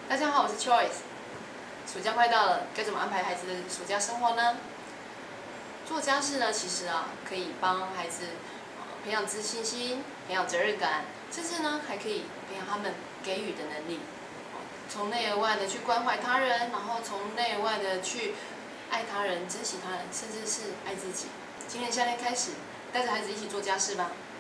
大家好，我是 Choice。暑假快到了，该怎么安排孩子的暑假生活呢？做家事呢，其实可以帮孩子培养自信心，培养责任感，甚至呢还可以培养他们给予的能力。从内而外的去关怀他人，然后从内而外的去爱他人、珍惜他人，甚至是爱自己。今年夏天开始，带着孩子一起做家事吧。